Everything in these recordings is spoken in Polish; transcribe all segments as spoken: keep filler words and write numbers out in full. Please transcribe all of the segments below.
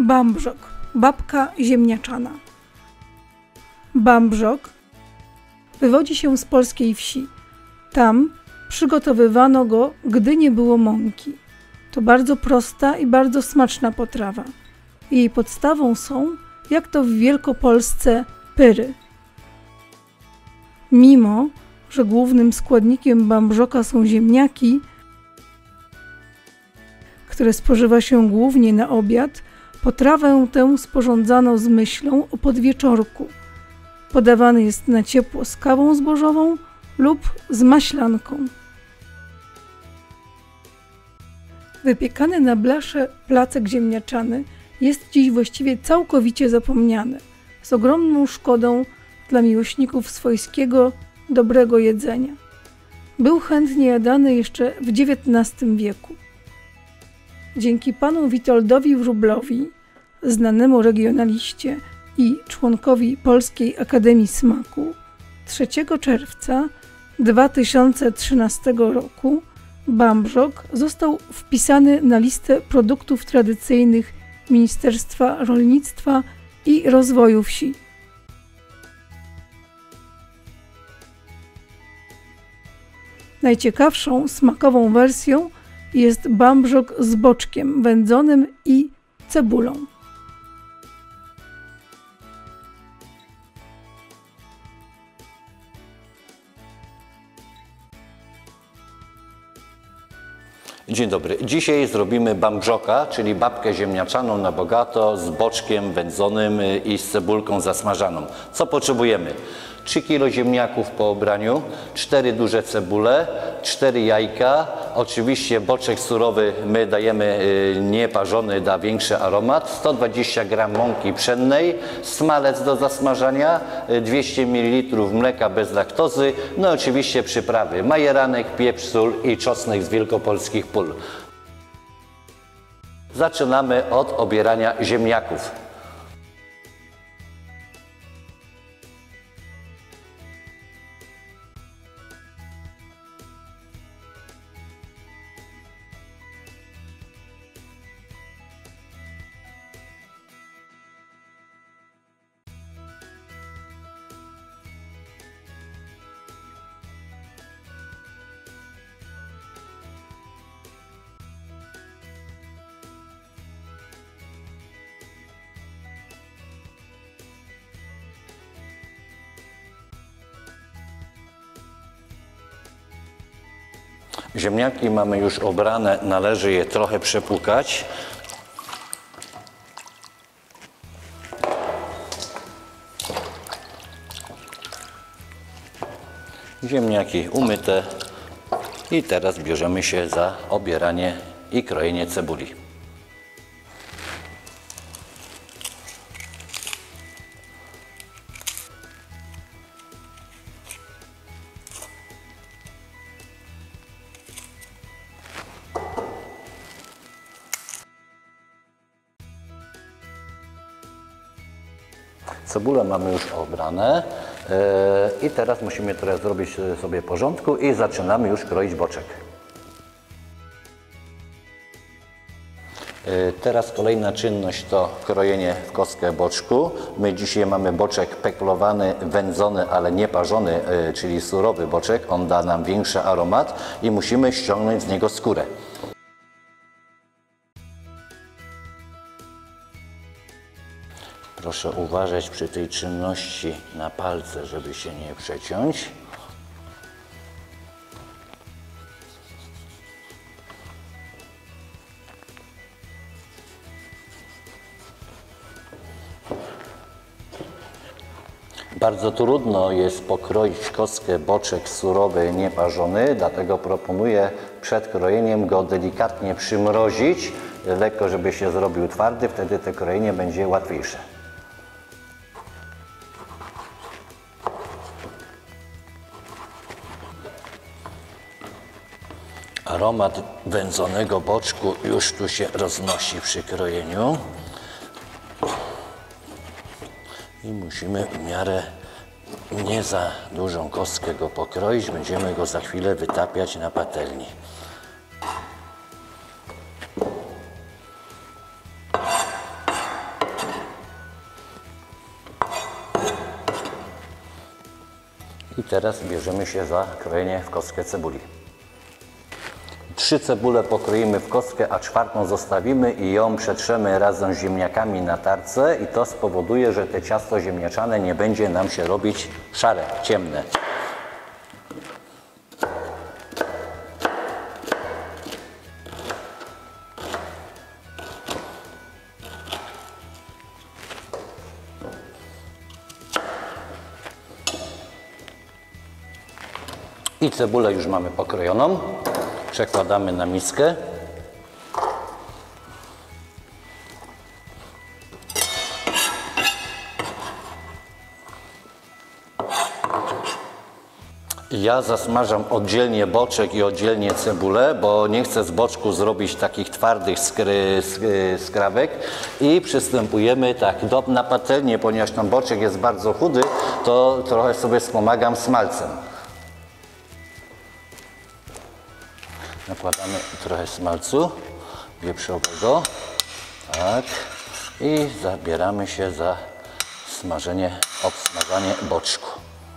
Bambrzok, babka ziemniaczana. Bambrzok wywodzi się z polskiej wsi. Tam przygotowywano go, gdy nie było mąki. To bardzo prosta i bardzo smaczna potrawa. Jej podstawą są, jak to w Wielkopolsce, pyry. Mimo że głównym składnikiem bambrzoka są ziemniaki, które spożywa się głównie na obiad, potrawę tę sporządzano z myślą o podwieczorku. Podawany jest na ciepło z kawą zbożową lub z maślanką. Wypiekany na blasze placek ziemniaczany jest dziś właściwie całkowicie zapomniany, z ogromną szkodą dla miłośników swojskiego, dobrego jedzenia. Był chętnie jadany jeszcze w dziewiętnastym wieku. Dzięki panu Witoldowi Wróblowi, znanemu regionaliście i członkowi Polskiej Akademii Smaku, trzeciego czerwca dwa tysiące trzynastego roku bambrzok został wpisany na listę produktów tradycyjnych Ministerstwa Rolnictwa i Rozwoju Wsi. Najciekawszą smakową wersją jest bambrzok z boczkiem wędzonym i cebulą. Dzień dobry. Dzisiaj zrobimy bambrzoka, czyli babkę ziemniaczaną na bogato z boczkiem wędzonym i z cebulką zasmażaną. Co potrzebujemy? trzy kilo ziemniaków po obraniu, cztery duże cebule, cztery jajka. Oczywiście boczek surowy my dajemy nieparzony, da większy aromat. sto dwadzieścia gramów mąki pszennej, smalec do zasmażania, dwieście mililitrów mleka bez laktozy, no oczywiście przyprawy, majeranek, pieprz, sól i czosnek z wielkopolskich pól. Zaczynamy od obierania ziemniaków. Ziemniaki mamy już obrane, należy je trochę przepłukać. Ziemniaki umyte i teraz bierzemy się za obieranie i krojenie cebuli. Cebulę mamy już obrane yy, i teraz musimy teraz zrobić sobie porządku i zaczynamy już kroić boczek. Yy, teraz kolejna czynność to krojenie w kostkę boczku. My dzisiaj mamy boczek peklowany, wędzony, ale nie parzony, yy, czyli surowy boczek. On da nam większy aromat i musimy ściągnąć z niego skórę. Proszę uważać przy tej czynności na palce, żeby się nie przeciąć. Bardzo trudno jest pokroić kostkę boczek surowy, nieparzony, dlatego proponuję przed krojeniem go delikatnie przymrozić, lekko, żeby się zrobił twardy, wtedy to krojenie będzie łatwiejsze. Aromat wędzonego boczku już tu się roznosi przy krojeniu. I musimy w miarę nie za dużą kostkę go pokroić. Będziemy go za chwilę wytapiać na patelni. I teraz bierzemy się za krojenie w kostkę cebuli. Trzy cebule pokroimy w kostkę, a czwartą zostawimy i ją przetrzemy razem z ziemniakami na tarce i to spowoduje, że te ciasto ziemniaczane nie będzie nam się robić szare, ciemne. I cebulę już mamy pokrojoną. Przekładamy na miskę. Ja zasmażam oddzielnie boczek i oddzielnie cebulę, bo nie chcę z boczku zrobić takich twardych skry, skrawek i przystępujemy tak do, na patelnię, ponieważ tam boczek jest bardzo chudy, to trochę sobie wspomagam smalcem. Nakładamy trochę smalcu wieprzowego, tak, i zabieramy się za smażenie, obsmażanie boczku.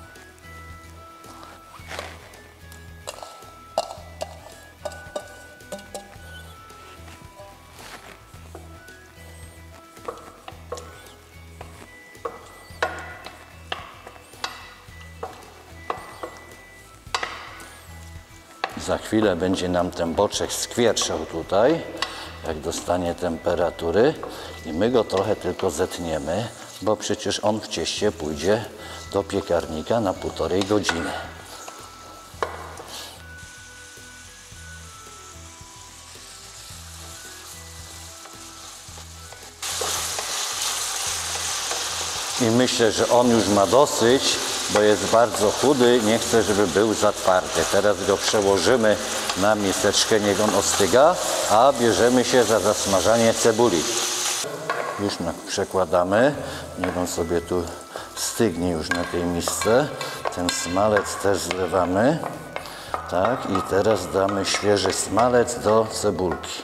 Za chwilę będzie nam ten boczek skwierczał tutaj, jak dostanie temperatury i my go trochę tylko zetniemy, bo przecież on w cieście pójdzie do piekarnika na półtorej godziny. I myślę, że on już ma dosyć, bo jest bardzo chudy, nie chcę, żeby był za twardy. Teraz go przełożymy na miseczkę, niech on ostyga, a bierzemy się za zasmażanie cebuli. Już przekładamy, niech on sobie tu stygnie już na tej misce. Ten smalec też zlewamy. Tak, i teraz damy świeży smalec do cebulki.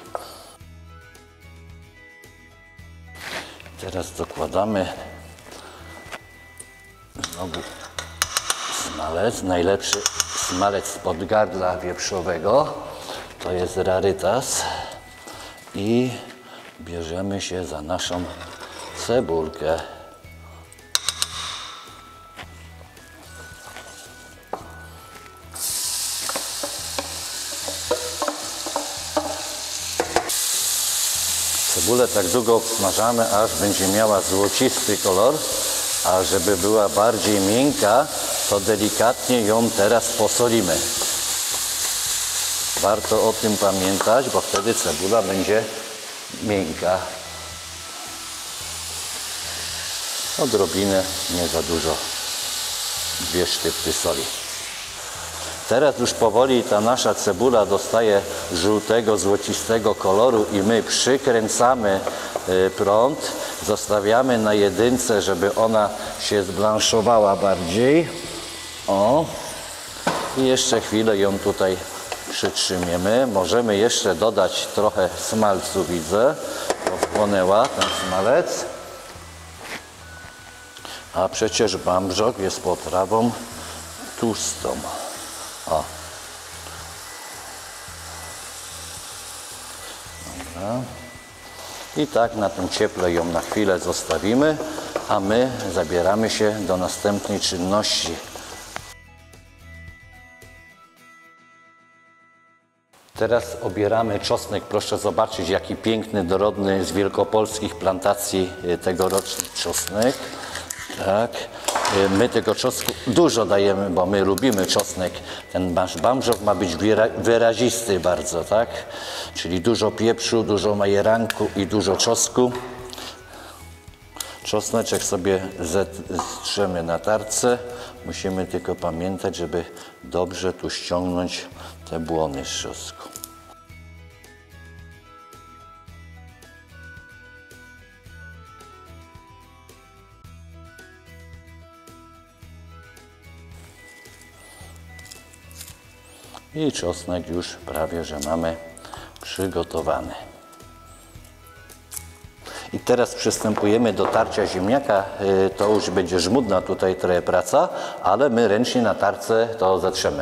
Teraz dokładamy znowu smalec, najlepszy smalec spod gardla wieprzowego, to jest rarytas i bierzemy się za naszą cebulkę. Cebulę tak długo obsmażamy, aż będzie miała złocisty kolor. A żeby była bardziej miękka, to delikatnie ją teraz posolimy. Warto o tym pamiętać, bo wtedy cebula będzie miękka. Odrobinę, nie za dużo, dwie sztypty soli. Teraz już powoli ta nasza cebula dostaje żółtego, złocistego koloru i my przykręcamy prąd. Zostawiamy na jedynce, żeby ona się zblanszowała bardziej. O. I jeszcze chwilę ją tutaj przytrzymiemy. Możemy jeszcze dodać trochę smalcu, widzę, bo wchłonęła ten smalec. A przecież bambrzok jest potrawą tłustą. O. Dobra. I tak na tym cieple ją na chwilę zostawimy, a my zabieramy się do następnej czynności. Teraz obieramy czosnek. Proszę zobaczyć, jaki piękny, dorodny z wielkopolskich plantacji tegoroczny czosnek. Tak. My tego czosnku dużo dajemy, bo my lubimy czosnek. Ten nasz bambrzok ma być wyra wyrazisty bardzo, tak? Czyli dużo pieprzu, dużo majeranku i dużo czosnku. Czosneczek sobie zetrzemy na tarce. Musimy tylko pamiętać, żeby dobrze tu ściągnąć te błony z czosnku. I czosnek już prawie, że mamy przygotowany. I teraz przystępujemy do tarcia ziemniaka. To już będzie żmudna tutaj trochę praca, ale my ręcznie na tarce to zatrzemy.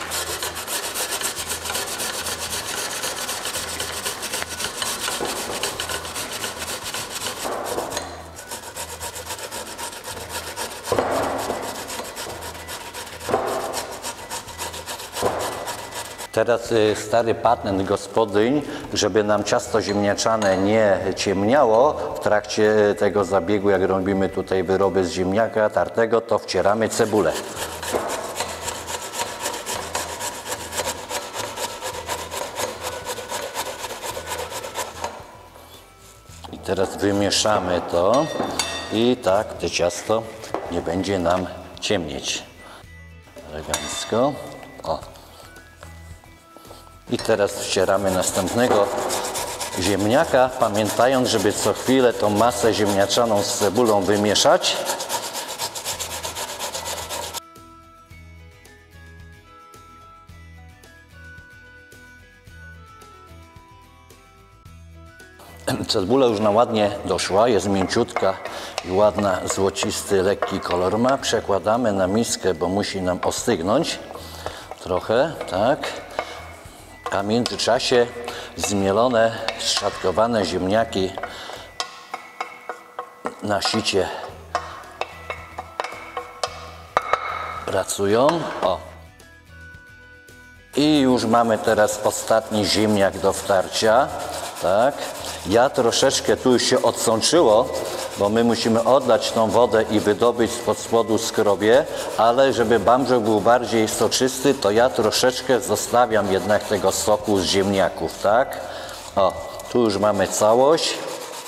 Teraz stary patent gospodyń, żeby nam ciasto ziemniaczane nie ciemniało w trakcie tego zabiegu, jak robimy tutaj wyroby z ziemniaka tartego, to wcieramy cebulę. I teraz wymieszamy to i tak to ciasto nie będzie nam ciemnieć. Elegancko. O. I teraz wcieramy następnego ziemniaka, pamiętając, żeby co chwilę tą masę ziemniaczaną z cebulą wymieszać. Cebula już nam ładnie doszła, jest mięciutka i ładna, złocisty, lekki kolor ma. Przekładamy na miskę, bo musi nam ostygnąć trochę, tak. A w międzyczasie zmielone, zszatkowane ziemniaki na sicie pracują. O. I już mamy teraz ostatni ziemniak do wtarcia. Tak. Ja troszeczkę tu już się odsączyło, bo my musimy odlać tą wodę i wydobyć spod spodu skrobię, ale żeby bambrzok był bardziej soczysty, to ja troszeczkę zostawiam jednak tego soku z ziemniaków, tak? O, tu już mamy całość.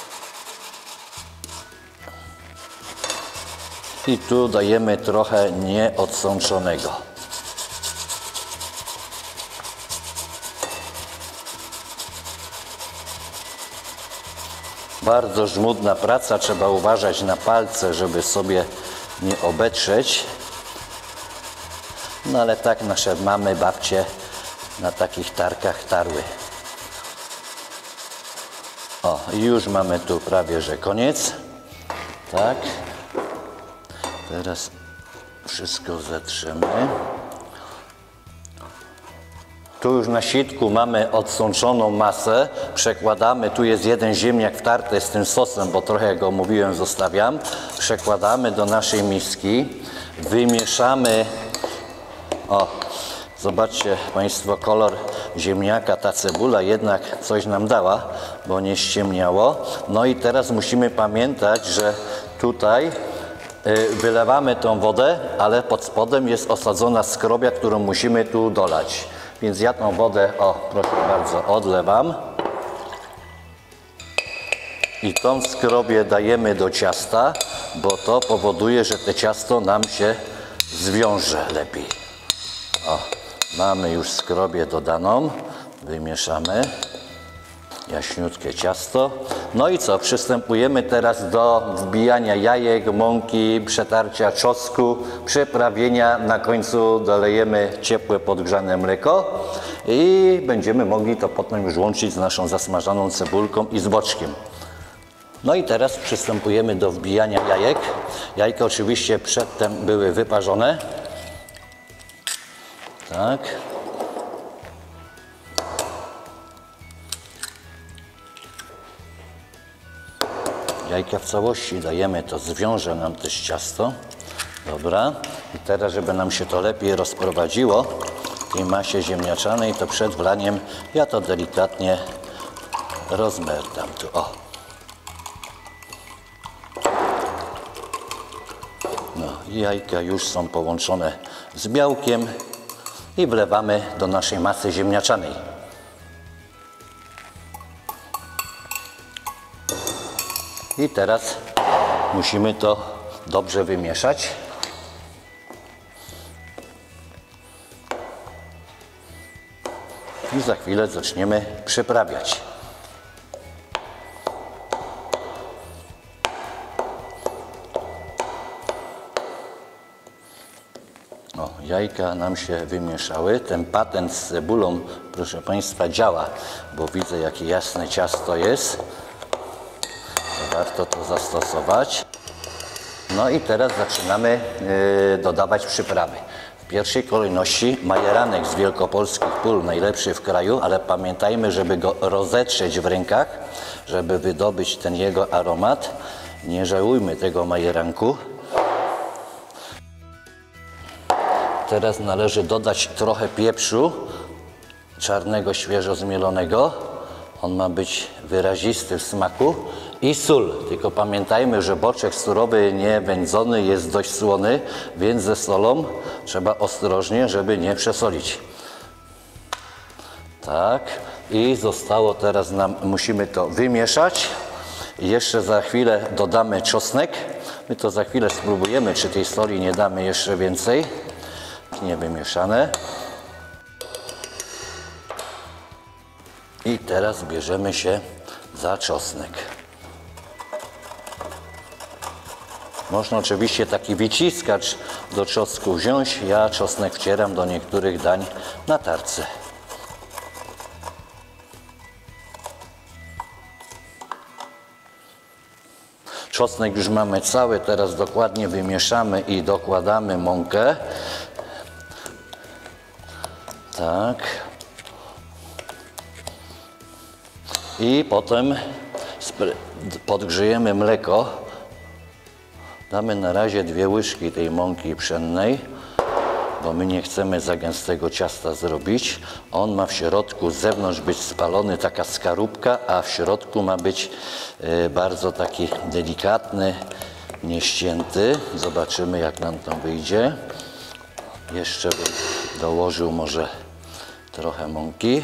I tu dajemy trochę nieodsączonego. Bardzo żmudna praca, trzeba uważać na palce, żeby sobie nie obetrzeć. No ale tak nasze mamy, babcie na takich tarkach tarły. O, i już mamy tu prawie, że koniec. Tak. Teraz wszystko zetrzemy. Tu już na sitku mamy odsączoną masę, przekładamy, tu jest jeden ziemniak wtarty z tym sosem, bo trochę, jak go mówiłem, zostawiam. Przekładamy do naszej miski, wymieszamy, o, zobaczcie Państwo kolor ziemniaka, ta cebula jednak coś nam dała, bo nie ściemniało. No i teraz musimy pamiętać, że tutaj wylewamy tą wodę, ale pod spodem jest osadzona skrobia, którą musimy tu dolać. Więc ja tą wodę, o proszę bardzo, odlewam i tą skrobię dajemy do ciasta, bo to powoduje, że to ciasto nam się zwiąże lepiej. O, mamy już skrobię dodaną, wymieszamy jaśniutkie ciasto. No i co? Przystępujemy teraz do wbijania jajek, mąki, przetarcia czosnku, przyprawienia. Na końcu dolejemy ciepłe, podgrzane mleko i będziemy mogli to potem już łączyć z naszą zasmażaną cebulką i z boczkiem. No i teraz przystępujemy do wbijania jajek. Jajka oczywiście przedtem były wyparzone. Tak. Jajka w całości dajemy, to zwiąże nam też ciasto. Dobra. I teraz, żeby nam się to lepiej rozprowadziło w tej masie ziemniaczanej, to przed wlaniem ja to delikatnie rozmertam tu. O. No, jajka już są połączone z białkiem i wlewamy do naszej masy ziemniaczanej. I teraz musimy to dobrze wymieszać. I za chwilę zaczniemy przyprawiać. O, jajka nam się wymieszały. Ten patent z cebulą, proszę Państwa, działa, bo widzę, jakie jasne ciasto jest. warto to zastosować. No i teraz zaczynamy yy, dodawać przyprawy. W pierwszej kolejności majeranek z wielkopolskich pól, najlepszy w kraju, ale pamiętajmy, żeby go rozetrzeć w rękach, żeby wydobyć ten jego aromat. Nie żałujmy tego majeranku. Teraz należy dodać trochę pieprzu czarnego, świeżo zmielonego. On ma być wyrazisty w smaku. I sól. Tylko pamiętajmy, że boczek surowy, nie wędzony jest dość słony, więc ze solą trzeba ostrożnie, żeby nie przesolić. Tak. I zostało teraz nam, musimy to wymieszać. Jeszcze za chwilę dodamy czosnek. My to za chwilę spróbujemy, czy tej soli nie damy jeszcze więcej. Nie wymieszane. I teraz bierzemy się za czosnek. Można oczywiście taki wyciskacz do czosnku wziąć. Ja czosnek wcieram do niektórych dań na tarce. Czosnek już mamy cały, teraz dokładnie wymieszamy i dokładamy mąkę. Tak. I potem podgrzejemy mleko. Damy na razie dwie łyżki tej mąki pszennej, bo my nie chcemy za gęstego ciasta zrobić. On ma w środku, z zewnątrz być spalony, taka skorupka, a w środku ma być y, bardzo taki delikatny, nieścięty. Zobaczymy, jak nam to wyjdzie. Jeszcze bym dołożył może trochę mąki.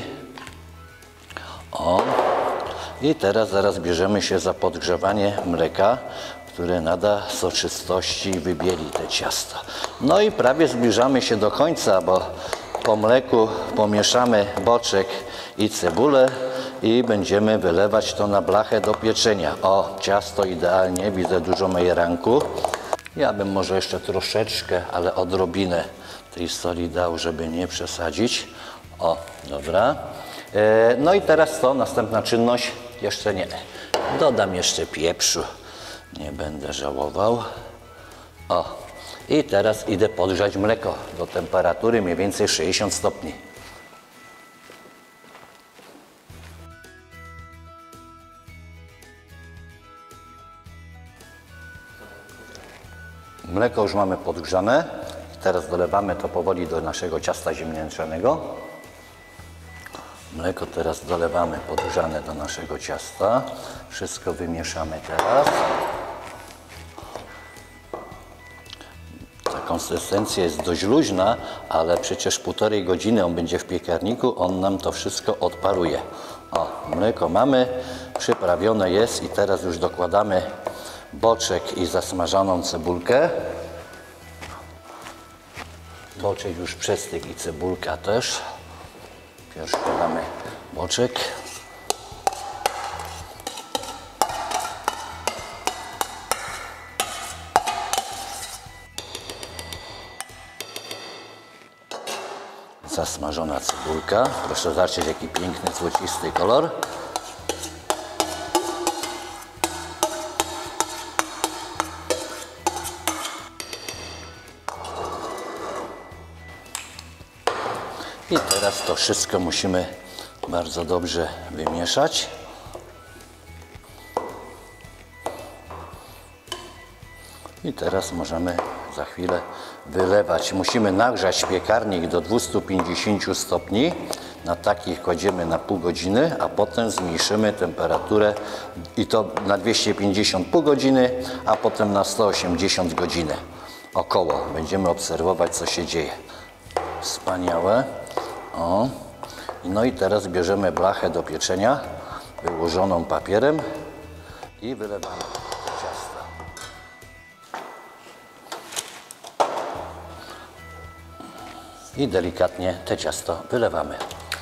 O. I teraz zaraz bierzemy się za podgrzewanie mleka, które nada soczystości i wybieli te ciasta. No i prawie zbliżamy się do końca, bo po mleku pomieszamy boczek i cebulę i będziemy wylewać to na blachę do pieczenia. O, ciasto idealnie, widzę dużo majeranku. Ja bym może jeszcze troszeczkę, ale odrobinę tej soli dał, żeby nie przesadzić. O, dobra. E, no i teraz co? Następna czynność? Jeszcze nie. Dodam jeszcze pieprzu. Nie będę żałował. O, i teraz idę podgrzać mleko do temperatury mniej więcej sześćdziesiąt stopni. Mleko już mamy podgrzane. Teraz dolewamy to powoli do naszego ciasta ziemniaczanego. Mleko teraz dolewamy podgrzane do naszego ciasta. Wszystko wymieszamy teraz. Ta konsystencja jest dość luźna, ale przecież półtorej godziny on będzie w piekarniku, on nam to wszystko odparuje. O, mleko mamy, przyprawione jest i teraz już dokładamy boczek i zasmażaną cebulkę. Boczek już przestygł i cebulka też. Pierwszy dodamy boczek. Zasmażona cebulka. Proszę zobaczyć, jaki piękny, złocisty kolor. I teraz to wszystko musimy bardzo dobrze wymieszać. I teraz możemy za chwilę wylewać. Musimy nagrzać piekarnik do dwustu pięćdziesięciu stopni. Na takich kładziemy na pół godziny, a potem zmniejszymy temperaturę i to na dwieście pięćdziesiąt pół godziny, a potem na sto osiemdziesiąt godziny. Około. Będziemy obserwować, co się dzieje. Wspaniałe. O. No i teraz bierzemy blachę do pieczenia, wyłożoną papierem i wylewamy ciasto. I delikatnie te ciasto wylewamy.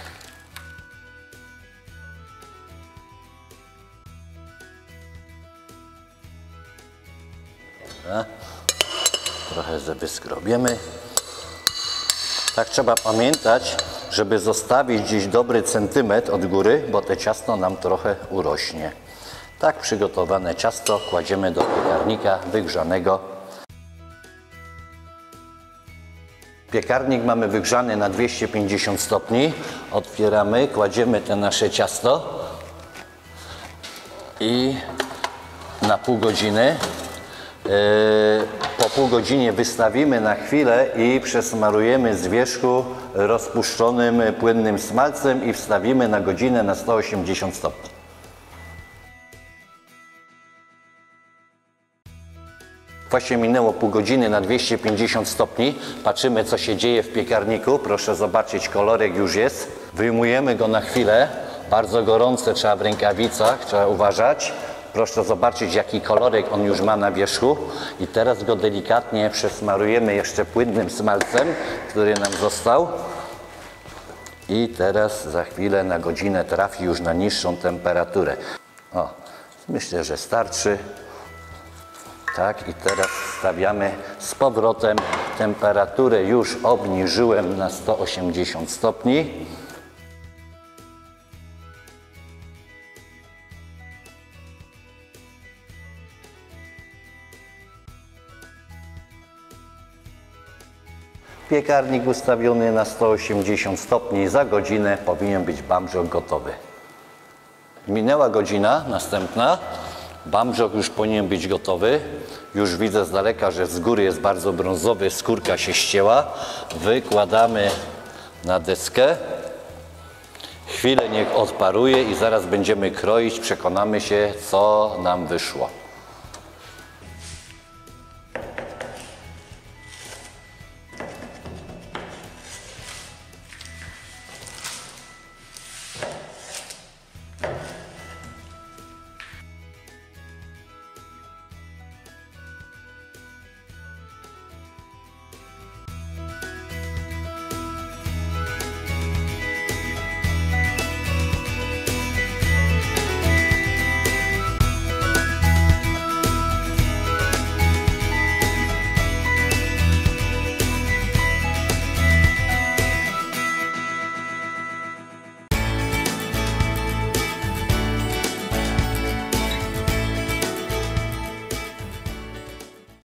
Dobra. Trochę wyskrobiemy. Tak trzeba pamiętać, żeby zostawić gdzieś dobry centymetr od góry, bo te ciasto nam trochę urośnie. Tak przygotowane ciasto kładziemy do piekarnika wygrzanego. Piekarnik mamy wygrzany na dwieście pięćdziesiąt stopni. Otwieramy, kładziemy te nasze ciasto i na pół godziny. Po pół godzinie wystawimy na chwilę i przesmarujemy z wierzchu rozpuszczonym płynnym smalcem i wstawimy na godzinę na sto osiemdziesiąt stopni. Właśnie minęło pół godziny na dwieście pięćdziesiąt stopni. Patrzymy, co się dzieje w piekarniku. Proszę zobaczyć, kolorek już jest. Wyjmujemy go na chwilę. Bardzo gorące, trzeba w rękawicach, trzeba uważać. Proszę zobaczyć, jaki kolorek on już ma na wierzchu. I teraz go delikatnie przesmarujemy jeszcze płynnym smalcem, który nam został. I teraz za chwilę na godzinę trafi już na niższą temperaturę. O, myślę, że starczy. Tak, i teraz stawiamy z powrotem. Temperaturę już obniżyłem na sto osiemdziesiąt stopni. Piekarnik ustawiony na sto osiemdziesiąt stopni. Za godzinę powinien być bambżok gotowy. Minęła godzina następna. Bambżok już powinien być gotowy. Już widzę z daleka, że z góry jest bardzo brązowy, skórka się ścięła. Wykładamy na deskę. Chwilę niech odparuje i zaraz będziemy kroić. Przekonamy się, co nam wyszło.